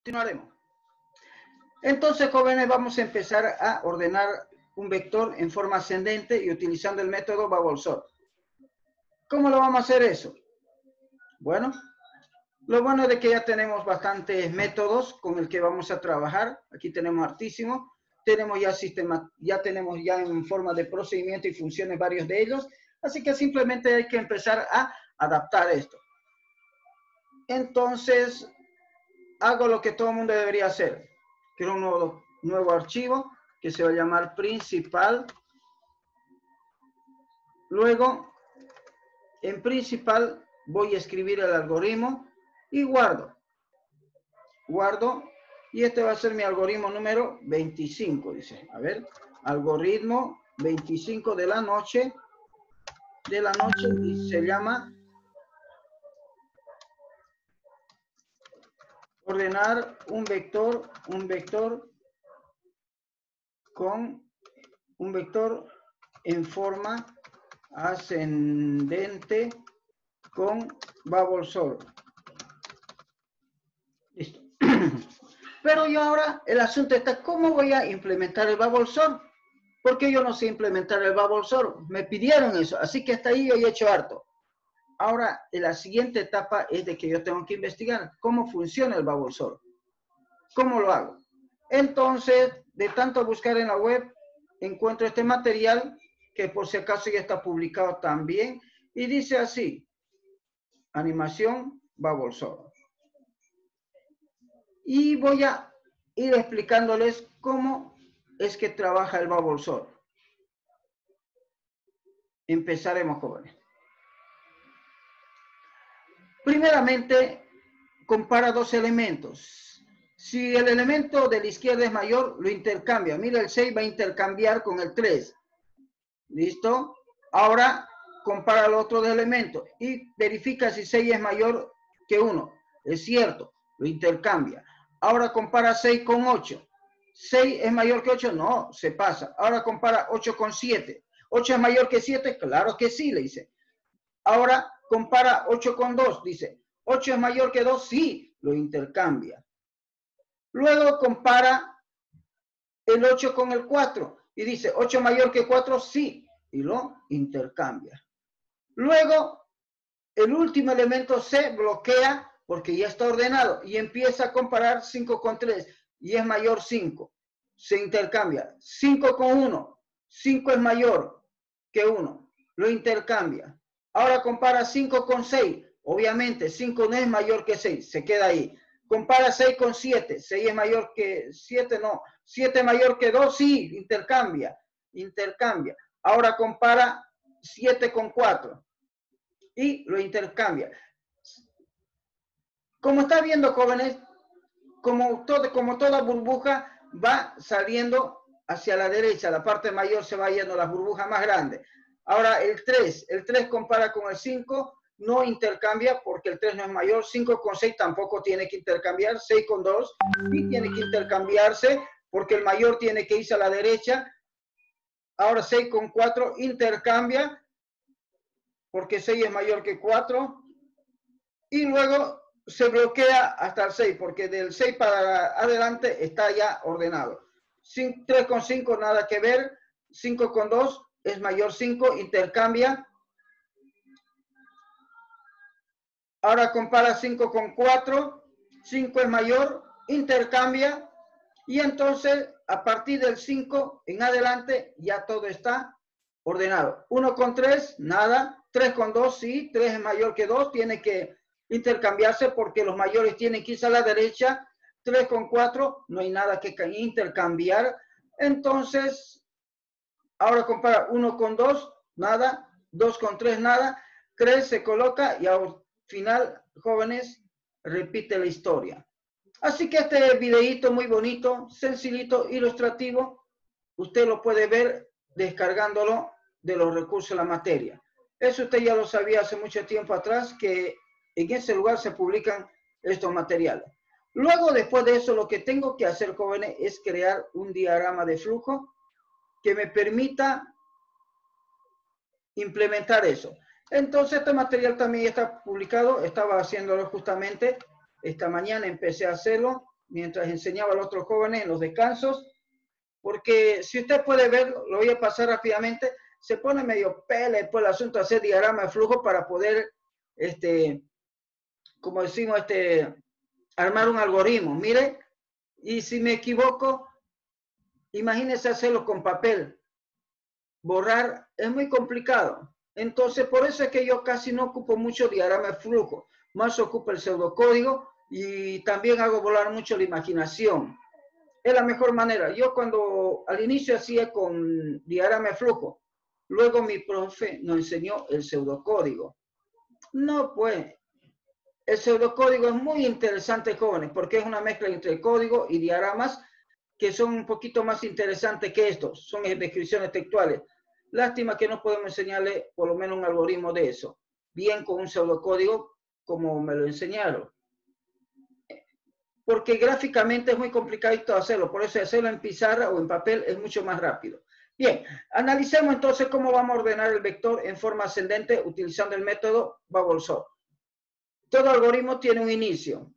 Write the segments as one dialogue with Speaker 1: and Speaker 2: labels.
Speaker 1: Continuaremos. Entonces, jóvenes, vamos a empezar a ordenar un vector en forma ascendente y utilizando el método Bubble Sort. ¿Cómo lo vamos a hacer eso? Bueno, lo bueno es de que ya tenemos bastantes métodos con el que vamos a trabajar. Aquí tenemos hartísimo. Tenemos ya tenemos ya en forma de procedimiento y funciones varios de ellos. Así que simplemente hay que empezar a adaptar esto. Entonces, hago lo que todo el mundo debería hacer. Creo un nuevo archivo que se va a llamar principal. Luego, en principal, voy a escribir el algoritmo y guardo. Guardo. Y este va a ser mi algoritmo número 25, dice. A ver, algoritmo 25 de la noche. Y se llama ordenar un vector en forma ascendente con Bubble Sort. Listo. Pero yo ahora, el asunto está, ¿cómo voy a implementar el Bubble Sort? Porque yo no sé implementar el Bubble Sort. Me pidieron eso, así que hasta ahí yo he hecho harto. Ahora, la siguiente etapa es de que yo tengo que investigar cómo funciona el Bubble Sort. ¿Cómo lo hago? Entonces, de tanto buscar en la web, encuentro este material que por si acaso ya está publicado también y dice así, animación Bubble Sort. Y voy a ir explicándoles cómo es que trabaja el Bubble Sort. Empezaremos, jóvenes. Primeramente, compara dos elementos. Si el elemento de la izquierda es mayor, lo intercambia. Mira, el 6 va a intercambiar con el 3. ¿Listo? Ahora, compara los otros elementos y verifica si 6 es mayor que 1. Es cierto, lo intercambia. Ahora compara 6 con 8. ¿6 es mayor que 8? No, se pasa. Ahora compara 8 con 7. ¿8 es mayor que 7? Claro que sí, le dice. Ahora compara 8 con 2, dice. ¿8 es mayor que 2? Sí, lo intercambia. Luego compara el 8 con el 4 y dice, ¿8 es mayor que 4? Sí, y lo intercambia. Luego, el último elemento se bloquea porque ya está ordenado y empieza a comparar 5 con 3 y es mayor 5. Se intercambia. 5 con 1. 5 es mayor que 1. Lo intercambia. Ahora compara 5 con 6. Obviamente 5 no es mayor que 6. Se queda ahí. Compara 6 con 7. 6 es mayor que 7. No. 7 es mayor que 2. Sí. Intercambia. Intercambia. Ahora compara 7 con 4. Y lo intercambia. Como está viendo, jóvenes, como toda burbuja va saliendo hacia la derecha, la parte mayor se va yendo a las burbujas más grandes. Ahora el 3 compara con el 5, no intercambia porque el 3 no es mayor, 5 con 6 tampoco tiene que intercambiar, 6 con 2 sí tiene que intercambiarse porque el mayor tiene que irse a la derecha. Ahora 6 con 4 intercambia porque 6 es mayor que 4 y luego se bloquea hasta el 6 porque del 6 para adelante está ya ordenado. 3 con 5 nada que ver, 5 con 2 es mayor 5, intercambia. Ahora compara 5 con 4, 5 es mayor, intercambia y entonces a partir del 5 en adelante ya todo está ordenado. 1 con 3, nada. 3 con 2, sí, 3 es mayor que 2, tiene que intercambiarse porque los mayores tienen que irse a la derecha. 3 con 4, no hay nada que intercambiar. Entonces, ahora compara 1 con 2, nada. 2 con 3, nada. 3 se coloca y al final, jóvenes, repite la historia. Así que este videíto muy bonito, sencillito, ilustrativo, usted lo puede ver descargándolo de los recursos de la materia. Eso usted ya lo sabía hace mucho tiempo atrás, que en ese lugar se publican estos materiales. Luego, después de eso, lo que tengo que hacer, jóvenes, es crear un diagrama de flujo que me permita implementar eso. Entonces, este material también está publicado, estaba haciéndolo justamente esta mañana, empecé a hacerlo, mientras enseñaba a los otros jóvenes en los descansos, porque si usted puede ver, lo voy a pasar rápidamente, se pone medio pele después el asunto de hacer diagrama de flujo para poder, como decimos, armar un algoritmo. Mire, y si me equivoco, imagínese hacerlo con papel. Borrar es muy complicado. Entonces, por eso es que yo casi no ocupo mucho diagrama de flujo. Más ocupo el pseudocódigo y también hago volar mucho la imaginación. Es la mejor manera. Yo cuando al inicio hacía con diagrama de flujo, luego mi profe nos enseñó el pseudocódigo. No, pues, el pseudocódigo es muy interesante, jóvenes, porque es una mezcla entre código y diagramas que son un poquito más interesantes que estos. Son descripciones textuales. Lástima que no podemos enseñarle por lo menos un algoritmo de eso. Bien con un pseudocódigo como me lo enseñaron. Porque gráficamente es muy complicado hacerlo. Por eso hacerlo en pizarra o en papel es mucho más rápido. Bien, analicemos entonces cómo vamos a ordenar el vector en forma ascendente utilizando el método Bubble-Sort. Todo algoritmo tiene un inicio.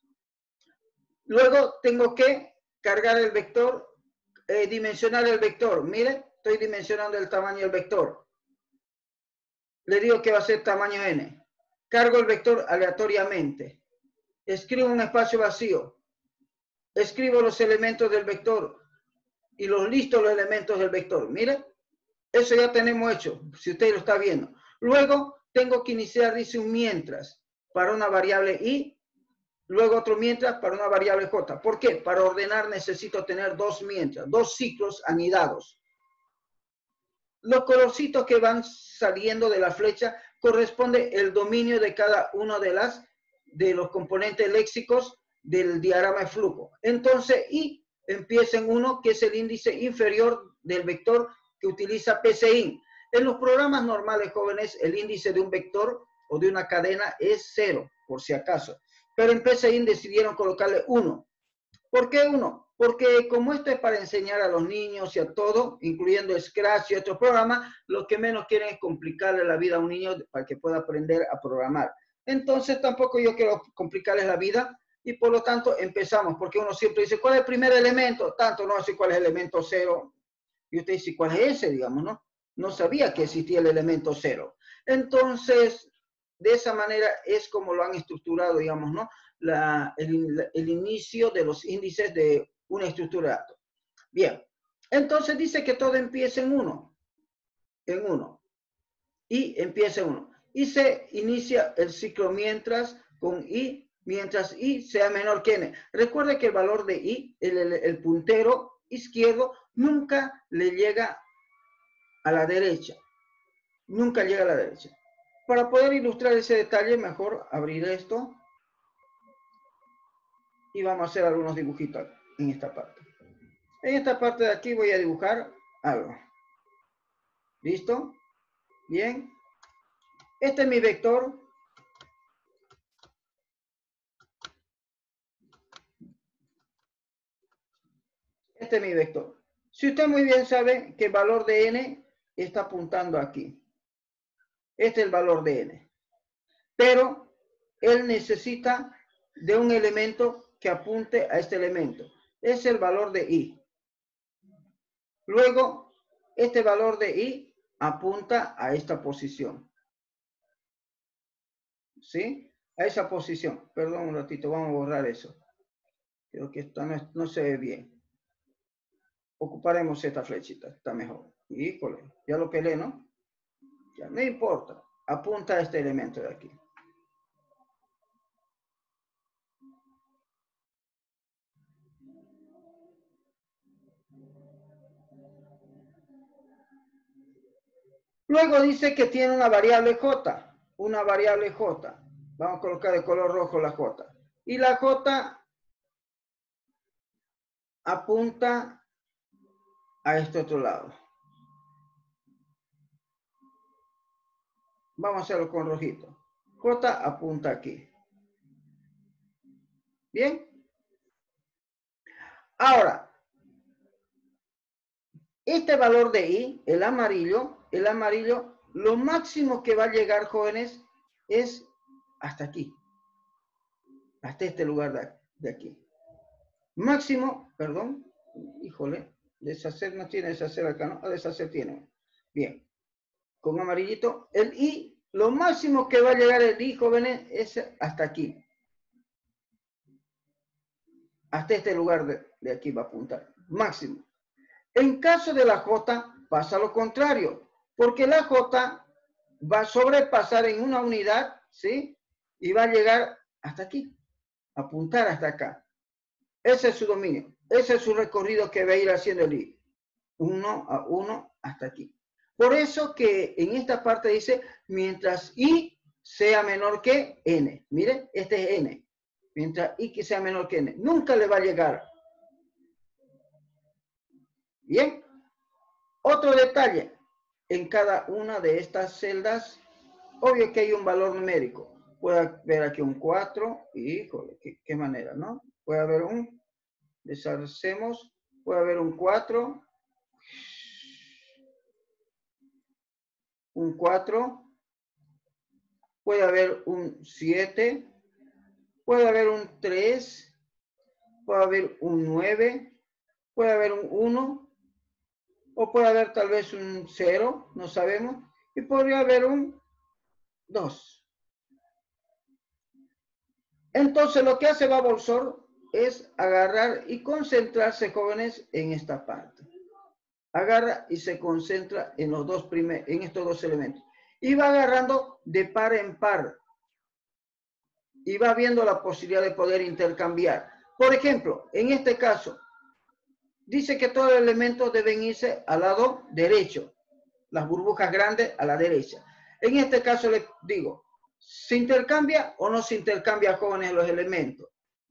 Speaker 1: Luego tengo que cargar el vector, dimensionar el vector. Mire, estoy dimensionando el tamaño del vector. Le digo que va a ser tamaño n. Cargo el vector aleatoriamente. Escribo un espacio vacío. Escribo los elementos del vector y los listo los elementos del vector. Mire, eso ya tenemos hecho, si usted lo está viendo. Luego tengo que iniciar, dice, un mientras para una variable i, luego otro mientras para una variable j. ¿Por qué? Para ordenar necesito tener dos mientras, dos ciclos anidados. Los colorcitos que van saliendo de la flecha corresponde el dominio de cada uno de los componentes léxicos del diagrama de flujo. Entonces, i empieza en 1, que es el índice inferior del vector que utiliza PCIN. En los programas normales, jóvenes, el índice de un vector o de una cadena es 0, por si acaso. Pero en PCIN decidieron colocarle 1. ¿Por qué 1? Porque como esto es para enseñar a los niños y a todo, incluyendo Scratch y otros programas, lo que menos quieren es complicarle la vida a un niño para que pueda aprender a programar. Entonces tampoco yo quiero complicarles la vida y por lo tanto empezamos, porque uno siempre dice, ¿cuál es el primer elemento? Tanto no sé cuál es el elemento 0. Y usted dice, ¿cuál es ese? Digamos, ¿no? No sabía que existía el elemento 0. Entonces, de esa manera es como lo han estructurado, digamos, ¿no? El inicio de los índices de una estructura de datos. Bien, entonces dice que todo empieza en 1. En 1. Y empieza en 1. Y se inicia el ciclo mientras con i, mientras i sea menor que n. Recuerde que el valor de i, el puntero izquierdo, nunca le llega a la derecha. Nunca llega a la derecha. Para poder ilustrar ese detalle, mejor abrir esto. Y vamos a hacer algunos dibujitos en esta parte. En esta parte de aquí voy a dibujar algo. ¿Listo? Bien. Este es mi vector. Este es mi vector. Si usted muy bien sabe que el valor de n está apuntando aquí. Este es el valor de n. Pero él necesita de un elemento que apunte a este elemento. Es el valor de i. Luego, este valor de i apunta a esta posición. ¿Sí? A esa posición. Perdón un ratito, vamos a borrar eso. Creo que esto no se ve bien. Ocuparemos esta flechita, está mejor. Híjole, ya lo pelé, ¿no? Ya, no importa. Apunta a este elemento de aquí. Luego dice que tiene una variable j. Una variable j. Vamos a colocar de color rojo la j. Y la j apunta a este otro lado. Vamos a hacerlo con rojito. J apunta aquí. ¿Bien? Ahora, este valor de i, el amarillo, lo máximo que va a llegar, jóvenes, es hasta aquí. Hasta este lugar de aquí. máximo, perdón, híjole, deshacer no tiene deshacer acá, ¿no? Deshacer tiene. Bien, con amarillito, el I, lo máximo que va a llegar el I, jóvenes, es hasta aquí. Hasta este lugar de aquí va a apuntar, máximo. En caso de la J, pasa lo contrario, porque la J va a sobrepasar en una unidad, ¿sí? Y va a llegar hasta aquí, apuntar hasta acá. Ese es su dominio, ese es su recorrido que va a ir haciendo el I. 1 a 1 hasta aquí. Por eso que en esta parte dice, mientras I sea menor que N. Mire, este es N. Mientras I que sea menor que N. Nunca le va a llegar. Bien. Otro detalle. En cada una de estas celdas, obvio que hay un valor numérico. Puede haber aquí un 4. Híjole, qué manera, ¿no? Puede haber un, deshacemos, puede haber un 4. Un 4. Puede haber un 7. Puede haber un 3. Puede haber un 9. Puede haber un 1. O puede haber tal vez un 0. No sabemos. Y podría haber un 2. Entonces lo que hace Babelsberg es agarrar y concentrarse, jóvenes, en esta parte. Agarra y se concentra en los dos en estos dos elementos. Y va agarrando de par en par. Y va viendo la posibilidad de poder intercambiar. Por ejemplo, en este caso, dice que todos los elementos deben irse al lado derecho. Las burbujas grandes a la derecha. En este caso les digo, ¿se intercambia o no se intercambia, jóvenes, los elementos?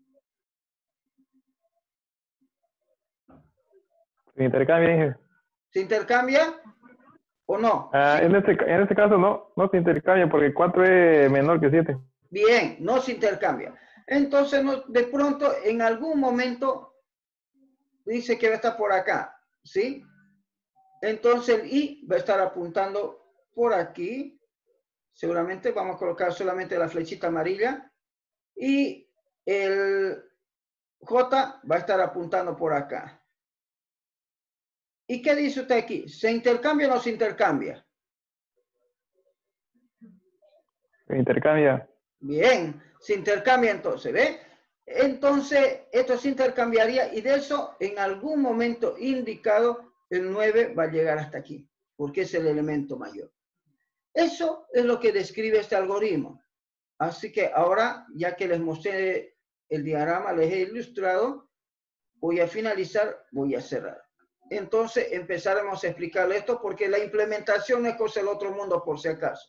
Speaker 2: Se intercambia, dije.
Speaker 1: ¿Se intercambia o no? ¿Sí?
Speaker 2: En este caso no se intercambia porque 4 es menor que 7.
Speaker 1: Bien, no se intercambia. Entonces, de pronto, en algún momento, dice que va a estar por acá, ¿sí? Entonces el I va a estar apuntando por aquí. Seguramente vamos a colocar solamente la flechita amarilla. Y el J va a estar apuntando por acá. ¿Y qué dice usted aquí? ¿Se intercambia o no se intercambia?
Speaker 2: Se intercambia.
Speaker 1: Bien, se intercambia entonces, ¿ve? Entonces, esto se intercambiaría y de eso, en algún momento indicado, el 9 va a llegar hasta aquí, porque es el elemento mayor. Eso es lo que describe este algoritmo. Así que ahora, ya que les mostré el diagrama, les he ilustrado, voy a finalizar, voy a cerrar. Entonces empezaremos a explicarle esto porque la implementación no es cosa del otro mundo por si acaso.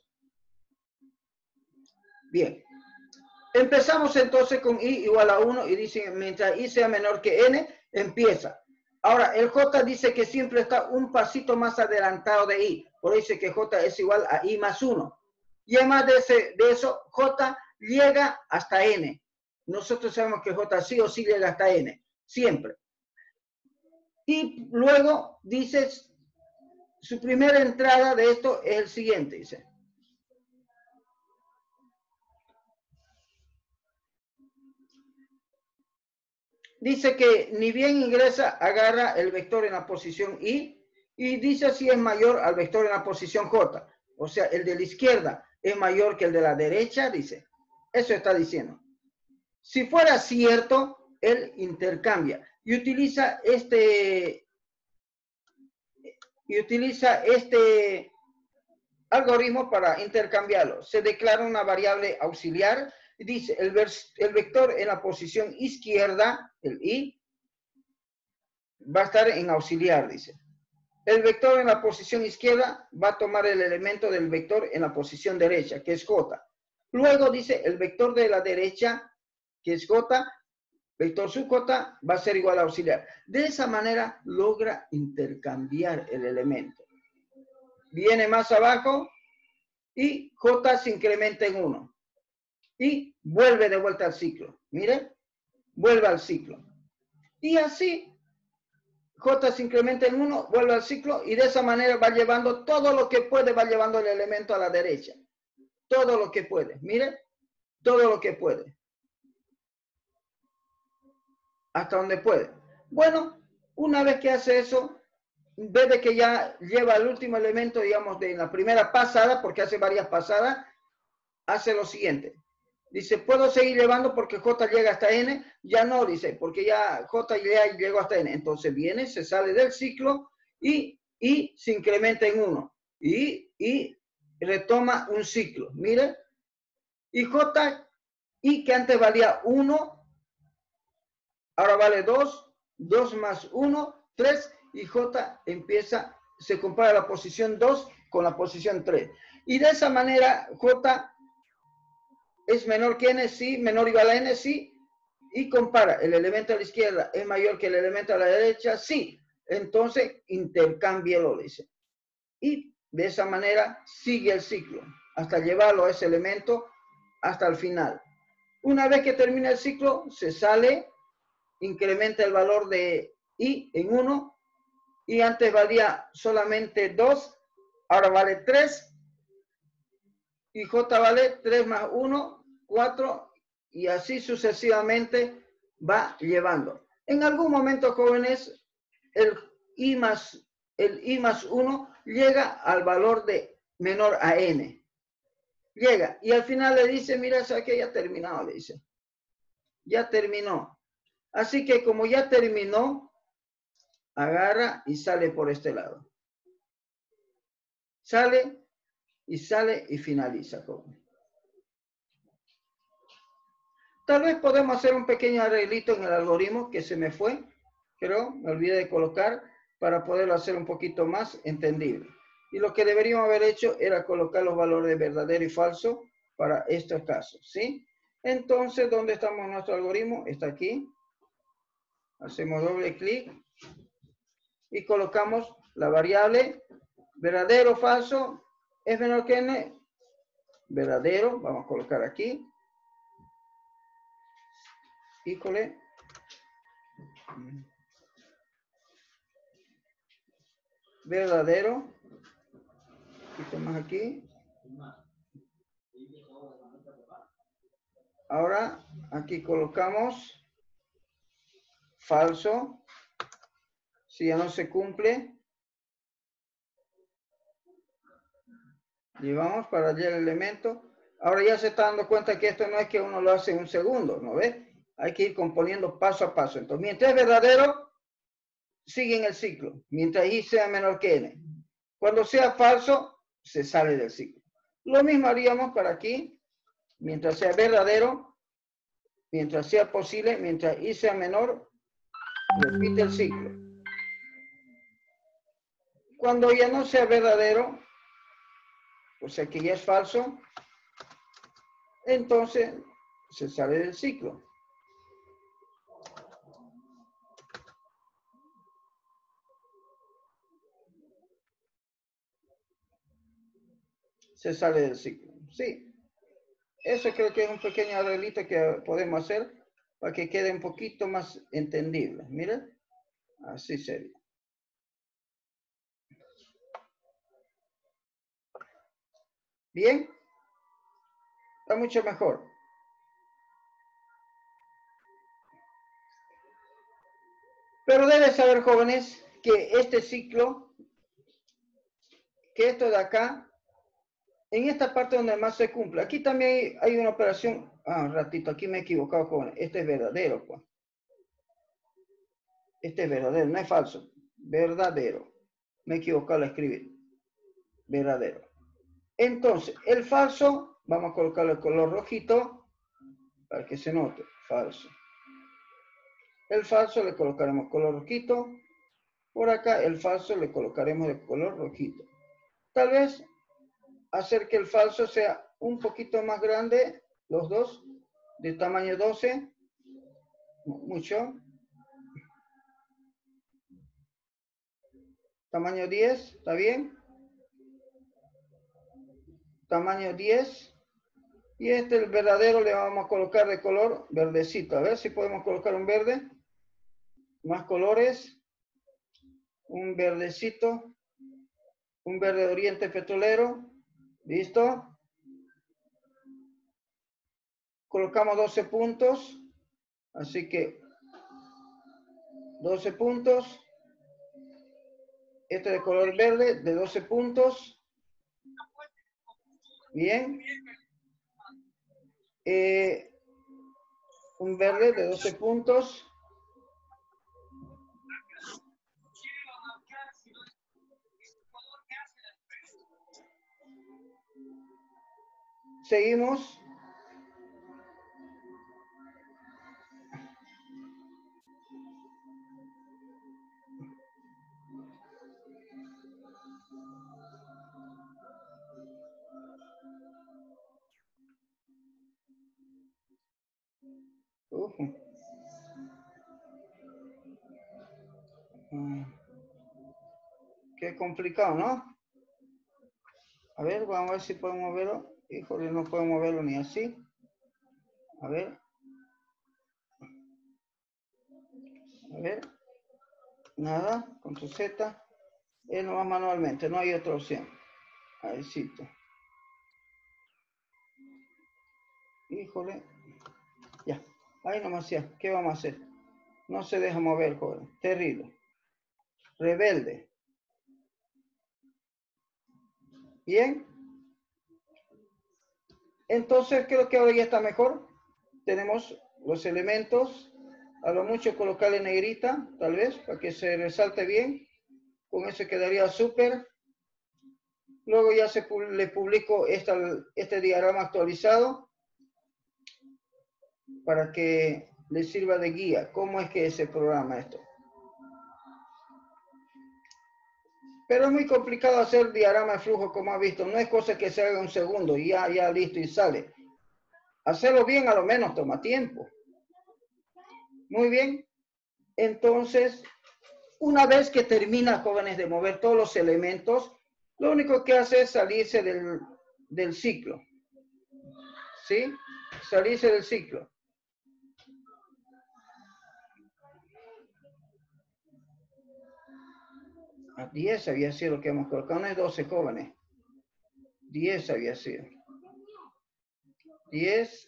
Speaker 1: Bien. Empezamos entonces con I igual a 1 y dice mientras I sea menor que N, empieza. Ahora, el J dice que siempre está un pasito más adelantado de I. Por eso dice que J es igual a I más 1. Y además de eso, J llega hasta N. Nosotros sabemos que J sí o sí llega hasta N. Siempre. Y luego dice, su primera entrada de esto es el siguiente, dice. Dice que ni bien ingresa, agarra el vector en la posición I y dice si es mayor al vector en la posición J. O sea, el de la izquierda es mayor que el de la derecha, dice. Eso está diciendo. Si fuera cierto, él intercambia y utiliza este algoritmo para intercambiarlo. Se declara una variable auxiliar. Dice, el vector en la posición izquierda, el I, va a estar en auxiliar, dice. El vector en la posición izquierda va a tomar el elemento del vector en la posición derecha, que es J. Luego dice, el vector de la derecha, que es J, vector sub J, va a ser igual a auxiliar. De esa manera logra intercambiar el elemento. Viene más abajo y J se incrementa en 1. Y vuelve de vuelta al ciclo. Miren, vuelve al ciclo. Y así, J se incrementa en 1, vuelve al ciclo y de esa manera va llevando todo lo que puede, va llevando el elemento a la derecha. Todo lo que puede. Miren, todo lo que puede. hasta donde puede. Bueno, una vez que hace eso, ve de que ya lleva el último elemento, digamos, de la primera pasada, porque hace varias pasadas, hace lo siguiente. Dice, ¿puedo seguir llevando porque J llega hasta N? Ya no, dice, porque ya J ya llegó hasta N. Entonces viene, se sale del ciclo y se incrementa en 1. Y retoma un ciclo. Mire. Y J, y que antes valía 1, ahora vale 2, 2 más 1, 3, y J empieza, se compara la posición 2 con la posición 3. Y de esa manera, J es menor que N, sí, menor o igual a N, sí, y compara, el elemento a la izquierda es mayor que el elemento a la derecha, sí, entonces intercámbialo, dice. Y de esa manera sigue el ciclo, hasta llevarlo a ese elemento hasta el final. Una vez que termina el ciclo, se sale, incrementa el valor de I en 1, y antes valía solamente 2, ahora vale 3, y J vale 3 más 1, 4, y así sucesivamente va llevando. En algún momento, jóvenes, el I más 1 llega al valor de menor a N. Llega, y al final le dice, mira, ¿sabes qué? Ya terminado, le dice. Ya terminó. Así que como ya terminó, agarra y sale por este lado. Sale y finaliza, joven. Tal vez podemos hacer un pequeño arreglito en el algoritmo que se me fue, pero me olvidé de colocar para poderlo hacer un poquito más entendible. Y lo que deberíamos haber hecho era colocar los valores de verdadero y falso para estos casos, ¿sí? Entonces, ¿dónde estamos en nuestro algoritmo? Está aquí. Hacemos doble clic y colocamos la variable verdadero o falso es menor que n. Verdadero, vamos a colocar aquí. Híjole. Verdadero. Un poquito más aquí. Ahora aquí colocamos falso. Si ya no se cumple, llevamos para allá el elemento. Ahora ya se está dando cuenta que esto no es que uno lo hace en un segundo, ¿no ves? Hay que ir componiendo paso a paso. Entonces, mientras es verdadero, sigue en el ciclo. Mientras i sea menor que n. Cuando sea falso, se sale del ciclo. Lo mismo haríamos para aquí. Mientras sea verdadero, mientras sea posible, mientras i sea menor, repite el ciclo. Cuando ya no sea verdadero, o sea que ya es falso, entonces se sale del ciclo. Se sale del ciclo. Sí. Eso creo que es un pequeño arreglito que podemos hacer para que quede un poquito más entendible. Miren, así sería. Bien, está mucho mejor. Pero deben saber, jóvenes, que este ciclo, que esto de acá, en esta parte donde más se cumple, aquí también hay una operación, un ratito, aquí me he equivocado, jóvenes, este es verdadero, pues. Este es verdadero, no es falso, verdadero. Me he equivocado al escribir, verdadero. Entonces, el falso, vamos a colocarle el color rojito, para que se note, falso. El falso le colocaremos color rojito. Por acá el falso le colocaremos de color rojito. Tal vez hacer que el falso sea un poquito más grande, los dos, de tamaño 12. Mucho. Tamaño 10, ¿está bien? Tamaño 10. Y este, el verdadero, le vamos a colocar de color verdecito. A ver si podemos colocar un verde. Más colores. Un verdecito. Un verde de oriente petrolero. ¿Listo? Colocamos 12 puntos. Así que 12 puntos. Este de color verde de 12 puntos. Bien. Un verde de 12 puntos. Seguimos. Qué complicado, ¿no? A ver, vamos a ver si podemos moverlo. Híjole, no podemos moverlo ni así. A ver. A ver. Nada, con tu Z. Es nomás manualmente, no hay otra opción. Ahí sí. Híjole. Ya. Ahí nomás ya. ¿Qué vamos a hacer? No se deja mover, joven. Terrible. Rebelde. Bien. Entonces creo que ahora ya está mejor. Tenemos los elementos. A lo mucho colocarle negrita, tal vez, para que se resalte bien. Con eso quedaría súper. Luego ya le publico este diagrama actualizado para que le sirva de guía. ¿Cómo es que se programa esto? Pero es muy complicado hacer diagrama de flujo, como ha visto. No es cosa que se haga en un segundo y ya listo y sale. Hacerlo bien a lo menos toma tiempo. Muy bien. Entonces, una vez que termina, jóvenes, de mover todos los elementos, lo único que hace es salirse del ciclo. ¿Sí? Salirse del ciclo. A 10 había sido lo que hemos colocado. No es 12, jóvenes. 10 había sido. 10.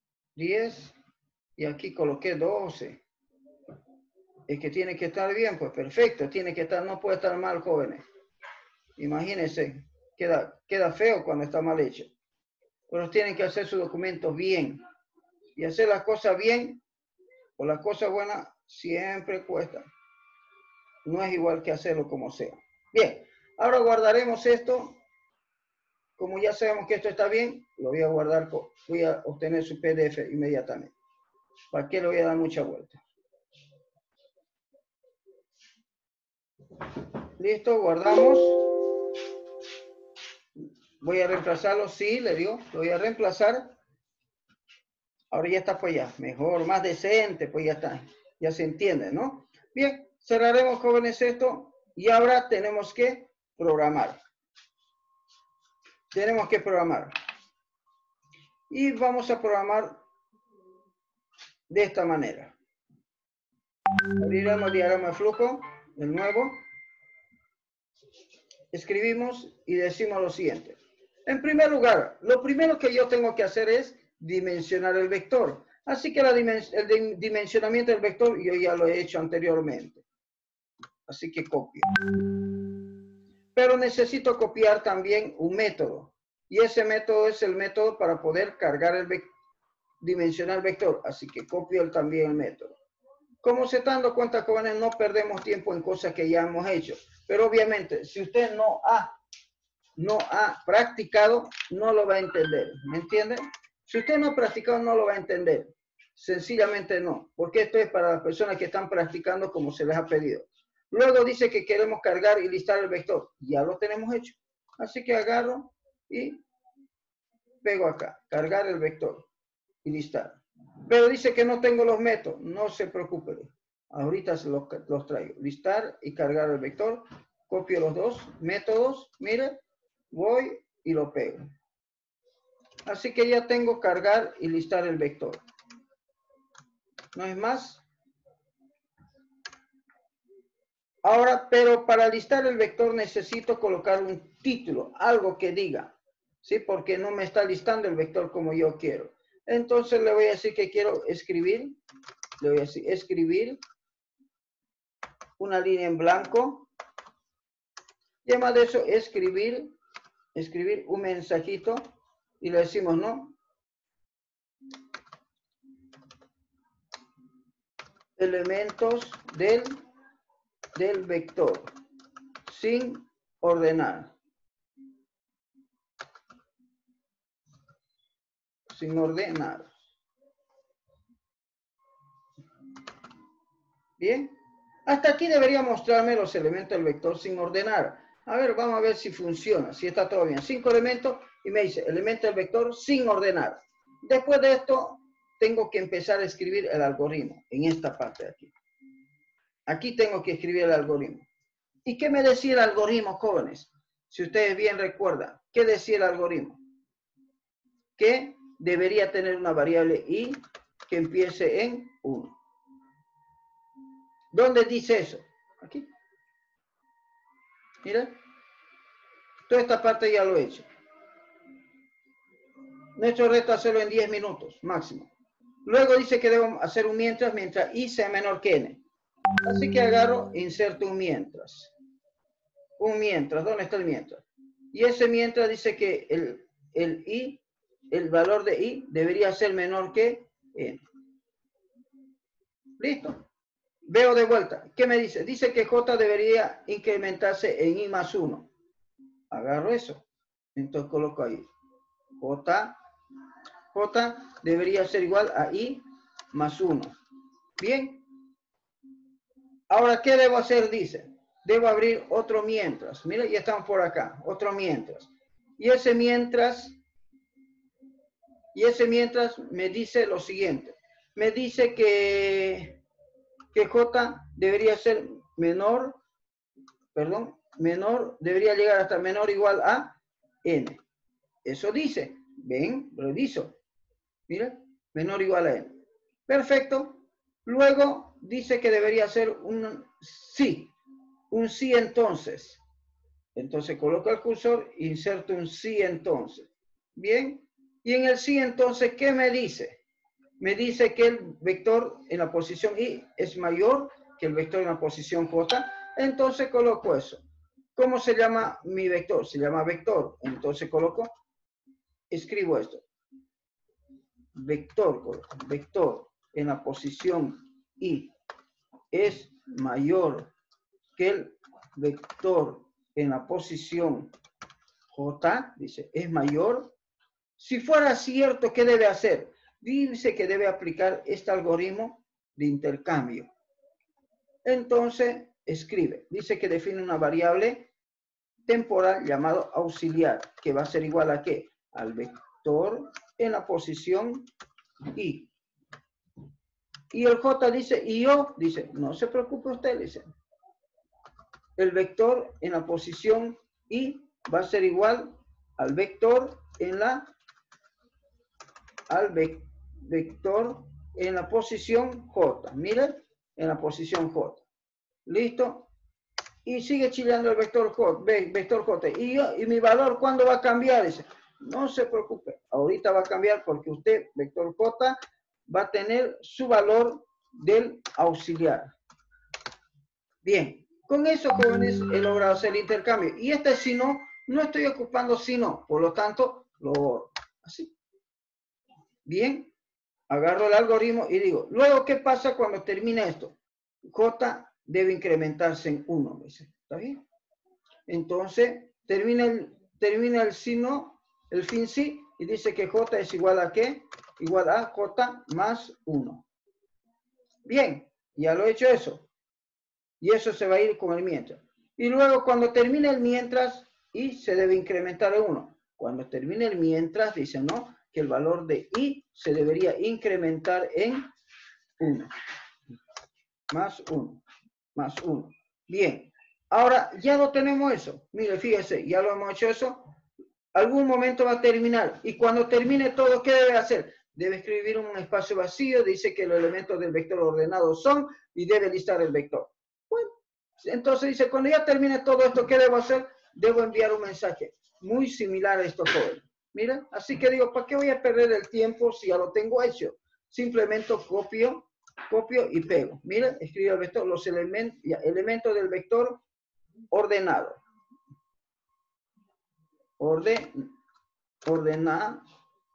Speaker 1: Y aquí coloqué 12. Es que tiene que estar bien, pues perfecto. Tiene que estar, no puede estar mal, jóvenes. Imagínense. Queda feo cuando está mal hecho. Pero tienen que hacer sus documentos bien. Y hacer las cosas bien o las cosas buenas siempre cuesta. No es igual que hacerlo como sea. Bien, ahora guardaremos esto. Como ya sabemos que esto está bien, lo voy a guardar, voy a obtener su PDF inmediatamente. ¿Para qué le voy a dar mucha vuelta? Listo, guardamos. Voy a reemplazarlo, sí, le digo, lo voy a reemplazar. Ahora ya está pues ya, mejor, más decente, pues ya está, ya se entiende, ¿no? Bien, cerraremos, jóvenes, esto y ahora tenemos que programar. Tenemos que programar. Y vamos a programar de esta manera. Abriremos el diagrama de flujo, de nuevo. Escribimos y decimos lo siguiente. En primer lugar, lo primero que yo tengo que hacer es dimensionar el vector. Así que el dimensionamiento del vector yo ya lo he hecho anteriormente. Así que copio. Pero necesito copiar también un método. Y ese método es el método para poder cargar dimensionar el vector. Así que copio también el método. Como se están dando cuenta, jóvenes, no perdemos tiempo en cosas que ya hemos hecho. Pero obviamente, si usted no ha practicado, no lo va a entender. ¿Me entiende? Si usted no ha practicado, no lo va a entender. Sencillamente no. Porque esto es para las personas que están practicando como se les ha pedido. Luego dice que queremos cargar y listar el vector. Ya lo tenemos hecho. Así que agarro y pego acá. Cargar el vector y listar. Pero dice que no tengo los métodos. No se preocupe. Ahorita se los traigo. Listar y cargar el vector. Copio los dos métodos. Mire, voy y lo pego. Así que ya tengo cargar y listar el vector. No es más. Ahora, pero para listar el vector necesito colocar un título, algo que diga, ¿sí? Porque no me está listando el vector como yo quiero. Entonces le voy a decir que quiero escribir. Le voy a decir escribir una línea en blanco. Y además de eso, escribir un mensajito y le decimos, ¿no? Elementos del vector sin ordenar. Sin ordenar. Bien. Hasta aquí debería mostrarme los elementos del vector sin ordenar. A ver, vamos a ver si funciona, si está todo bien. 5 elementos y me dice elemento del vector sin ordenar. Después de esto, tengo que empezar a escribir el algoritmo en esta parte de aquí. Aquí tengo que escribir el algoritmo. ¿Y qué me decía el algoritmo, jóvenes? Si ustedes bien recuerdan, ¿qué decía el algoritmo? Que debería tener una variable i que empiece en 1. ¿Dónde dice eso? Aquí. Mira. Toda esta parte ya lo he hecho. Nuestro reto es hacerlo en 10 minutos máximo. Luego dice que debo hacer un mientras i sea menor que n. Así que agarro, inserto un mientras. Un mientras. ¿Dónde está el mientras? Y ese mientras dice que el valor de i debería ser menor que n. ¿Listo? Veo de vuelta. ¿Qué me dice? Dice que j debería incrementarse en i más 1. Agarro eso. Entonces coloco ahí. J debería ser igual a i más 1. Bien. Ahora, ¿qué debo hacer? Dice. Debo abrir otro mientras. Mira, ya estamos por acá. Otro mientras. Y ese mientras me dice lo siguiente. Me dice que j debería ser menor, debería llegar hasta menor o igual a n. Eso dice. Ven, reviso. Mira, menor o igual a n. Perfecto. Luego dice que debería ser un sí. Un sí entonces. Entonces coloco el cursor, inserto un sí entonces. Bien. Y en el sí entonces, ¿qué me dice? Me dice que el vector en la posición i es mayor que el vector en la posición j. Entonces coloco eso. ¿Cómo se llama mi vector? Se llama vector. Entonces escribo esto. Vector en la posición i es mayor que el vector en la posición j, dice, es mayor. Si fuera cierto, ¿qué debe hacer? Dice que debe aplicar este algoritmo de intercambio. Entonces, escribe. Dice que define una variable temporal llamado auxiliar, que va a ser igual a ¿qué? Al vector en la posición i. Y el j dice, y yo, dice, no se preocupe usted, dice. El vector en la posición i va a ser igual al vector en la posición j. Miren, en la posición j. ¿Listo? Y sigue chillando el vector j. Y mi valor, ¿cuándo va a cambiar? Dice, no se preocupe. Ahorita va a cambiar porque usted, vector j, va a tener su valor del auxiliar. Bien. Con eso, jóvenes, he logrado hacer el intercambio. Y este si no, no estoy ocupando si no. Por lo tanto, lo borro. Así. Bien. Agarro el algoritmo y digo, luego, ¿qué pasa cuando termina esto? J debe incrementarse en 1. ¿Está bien? Entonces, termina el signo, el fin sí, y dice que J es igual a ¿qué? Igual a J más 1. Bien, ya lo he hecho eso. Y eso se va a ir con el mientras. Y luego, cuando termine el mientras, y se debe incrementar en 1. Cuando termine el mientras, dice, ¿no? Que el valor de i se debería incrementar en 1. Más 1. Más 1. Bien. Ahora, ya lo tenemos eso. Mire, fíjese, ya lo hemos hecho eso. Algún momento va a terminar. Y cuando termine todo, ¿qué debe hacer? Debe escribir un espacio vacío. Dice que los elementos del vector ordenado son y debe listar el vector. Bueno, entonces dice, cuando ya termine todo esto, ¿qué debo hacer? Debo enviar un mensaje muy similar a esto todo. Mira, así que digo, ¿para qué voy a perder el tiempo si ya lo tengo hecho? Simplemente copio Copio y pego. Mira, escribo el vector, los elementos del vector ordenado. Ordenado.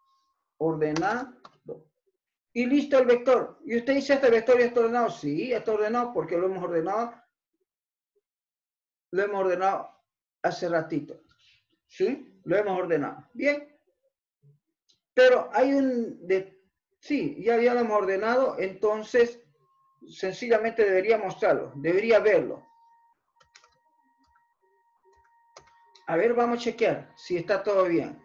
Speaker 1: Y listo el vector. Y usted dice, ¿este vector ya está ordenado? Sí, está ordenado porque lo hemos ordenado. Lo hemos ordenado hace ratito. ¿Sí? Lo hemos ordenado. Bien. Pero hay sí, ya lo hemos ordenado, entonces sencillamente debería mostrarlo, debería verlo. A ver, vamos a chequear si está todo bien.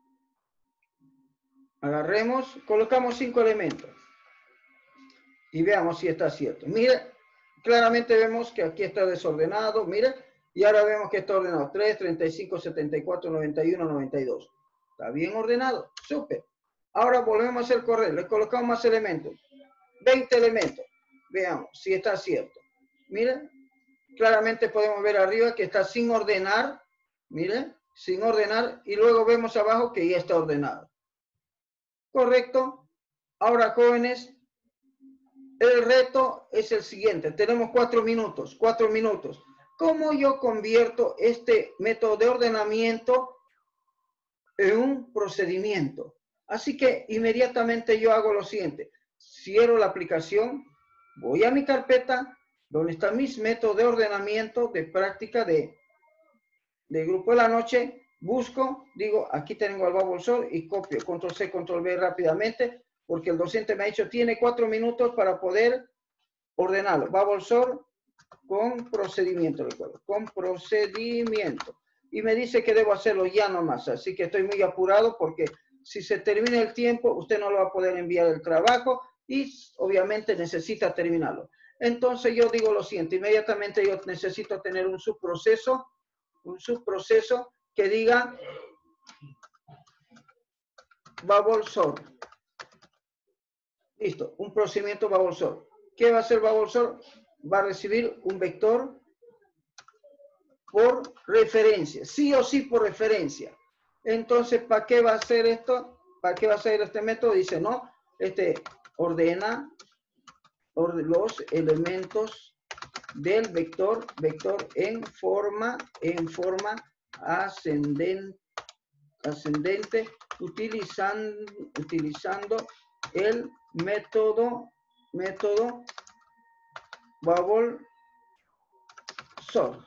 Speaker 1: Agarremos, colocamos 5 elementos y veamos si está cierto. Mire, claramente vemos que aquí está desordenado, mire, y ahora vemos que está ordenado 3, 35, 74, 91, 92. Está bien ordenado, súper. Ahora volvemos a hacer correr, le colocamos más elementos, 20 elementos. Veamos si está cierto. Miren, claramente podemos ver arriba que está sin ordenar. Miren, sin ordenar. Y luego vemos abajo que ya está ordenado. Correcto. Ahora, jóvenes, el reto es el siguiente. Tenemos 4 minutos. 4 minutos. ¿Cómo yo convierto este método de ordenamiento en un procedimiento? Así que inmediatamente yo hago lo siguiente. Cierro la aplicación. Voy a mi carpeta donde están mis métodos de ordenamiento de práctica de grupo de la noche. Busco, digo, aquí tengo el Bubblesort y copio, control C, control V rápidamente, porque el docente me ha dicho, tiene 4 minutos para poder ordenarlo. Bubblesort con procedimiento, recuerdo, con procedimiento. Y me dice que debo hacerlo ya nomás, así que estoy muy apurado porque si se termina el tiempo, usted no lo va a poder enviar el trabajo y obviamente necesita terminarlo. Entonces yo digo lo siguiente, inmediatamente yo necesito tener un subproceso que diga Bubblesort. Listo, un procedimiento Bubblesort. ¿Qué va a hacer Bubblesort? Va a recibir un vector por referencia, sí o sí por referencia. Entonces, ¿para qué va a hacer esto? ¿Para qué va a hacer este método? Dice, no, ordena los elementos del vector en forma ascendente, utilizando el método Bubblesort.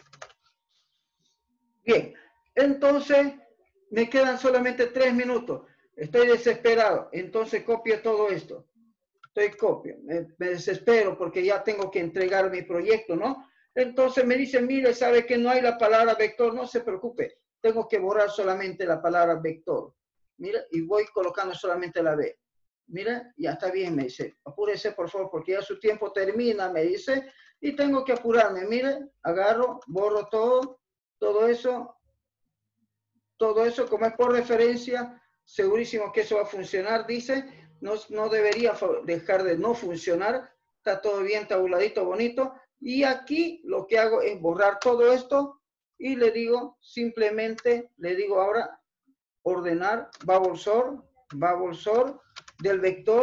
Speaker 1: Bien, entonces me quedan solamente 3 minutos. Estoy desesperado, entonces copio todo esto. Me desespero porque ya tengo que entregar mi proyecto, ¿no? Entonces me dicen, mire, sabe que no hay la palabra vector, no se preocupe, tengo que borrar solamente la palabra vector. Mira, y voy colocando solamente la B. Mira, ya está bien, me dice, apúrese por favor, porque ya su tiempo termina, me dice, y tengo que apurarme. Mire, agarro, borro todo eso, como es por referencia, segurísimo que eso va a funcionar, dice, no debería dejar de no funcionar, está todo bien tabuladito, bonito, y aquí lo que hago es borrar todo esto, y le digo, simplemente, le digo ahora, ordenar Bubblesort del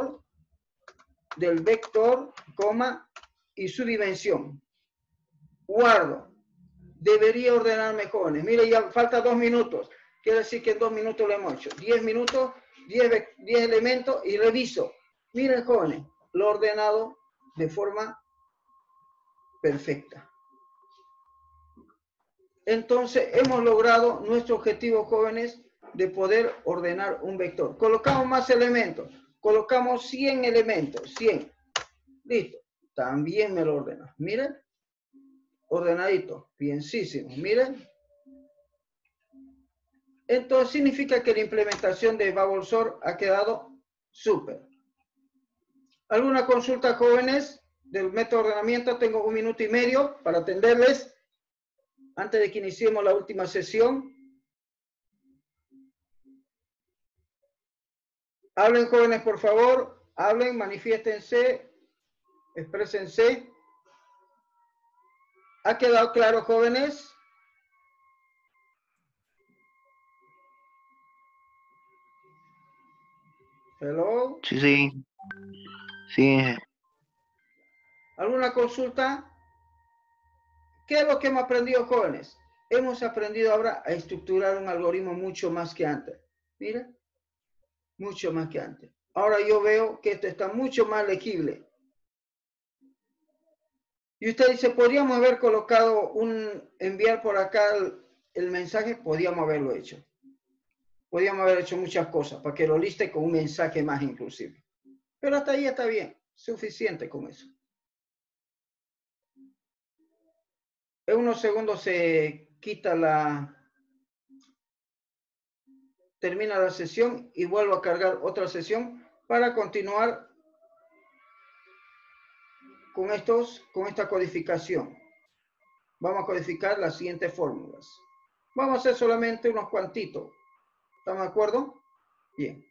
Speaker 1: vector, coma, y su dimensión. Guardo. Debería ordenarme, jóvenes. Mire, ya falta 2 minutos. Quiere decir que en 2 minutos lo hemos hecho. 10 minutos, 10 elementos y reviso. Miren, jóvenes, lo he ordenado de forma perfecta. Entonces, hemos logrado nuestro objetivo, jóvenes, de poder ordenar un vector. Colocamos más elementos. Colocamos 100 elementos. 100. Listo. También me lo ordena. Miren. Ordenadito. Bienísimo. Miren. Entonces significa que la implementación de Bubblesort ha quedado súper. ¿Alguna consulta, jóvenes, del método de ordenamiento? Tengo 1 minuto y medio para atenderles antes de que iniciemos la última sesión. Hablen, jóvenes, por favor. Hablen, manifiéstense, exprésense. ¿Ha quedado claro, jóvenes? Hello.
Speaker 3: Sí, sí. Sí.
Speaker 1: ¿Alguna consulta? ¿Qué es lo que hemos aprendido, jóvenes? Hemos aprendido ahora a estructurar un algoritmo mucho más que antes. Mira, mucho más que antes. Ahora yo veo que esto está mucho más legible. Y usted dice, ¿podríamos haber colocado enviar por acá el mensaje? Podríamos haberlo hecho. Podríamos haber hecho muchas cosas para que lo liste con un mensaje más inclusive. Pero hasta ahí está bien, suficiente con eso. En unos segundos se quita termina la sesión y vuelvo a cargar otra sesión para continuar con esta codificación. Vamos a codificar las siguientes fórmulas. Vamos a hacer solamente unos cuantitos. ¿Estamos de acuerdo? Bien.